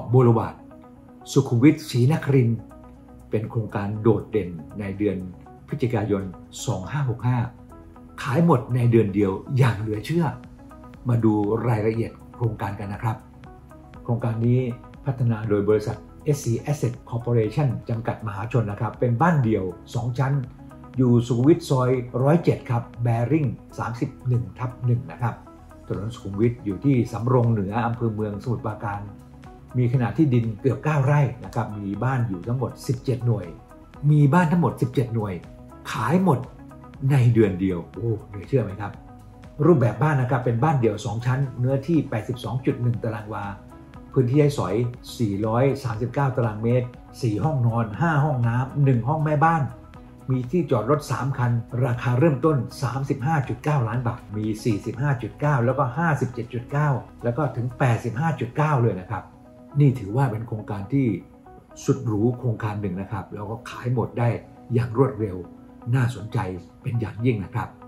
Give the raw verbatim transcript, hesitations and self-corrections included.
บูรวาร์ดสุขุมวิทศรีนครินทร์เป็นโครงการโดดเด่นในเดือนพฤศจิกายนสองพันห้าร้อยหกสิบห้าขายหมดในเดือนเดียวอย่างเหลือเชื่อมาดูรายละเอียดโครงการกันนะครับโครงการนี้พัฒนาโดยบริษัท เอส ซี Asset Corporation จำกัดมหาชนนะครับเป็นบ้านเดี่ยวสองชั้นอยู่สุขุมวิทซอยหนึ่งศูนย์เจ็ดครับแบริ่ง สามสิบเอ็ดทับหนึ่ง นะครับถนนสุขุมวิทอยู่ที่สำโรงเหนืออำเภอเมืองสมุทรปราการมีขนาดที่ดินเกือบเก้าไร่นะครับมีบ้านอยู่ทั้งหมดสิบเจ็ดหน่วยมีบ้านทั้งหมดสิบเจ็ดหน่วยขายหมดในเดือนเดียวโอ้เหลือเชื่อไหมครับรูปแบบบ้านนะครับเป็นบ้านเดี่ยวสองชั้นเนื้อที่ แปดสิบสองจุดหนึ่ง ตารางวาพื้นที่ให้สอยสี่ร้อยสามสิบเก้าตารางเมตรสี่ห้องนอนห้าห้องน้ำหนึ่งห้องแม่บ้านมีที่จอดรถสามคันราคาเริ่มต้น สามสิบห้าจุดเก้า ล้านบาทมี สี่สิบห้าจุดเก้า แล้วก็ ห้าสิบเจ็ดจุดเก้า แล้วก็ถึง แปดสิบห้าจุดเก้า เลยนะครับนี่ถือว่าเป็นโครงการที่สุดหรูโครงการหนึ่งนะครับแล้วก็ขายหมดได้อย่างรวดเร็วน่าสนใจเป็นอย่างยิ่งนะครับ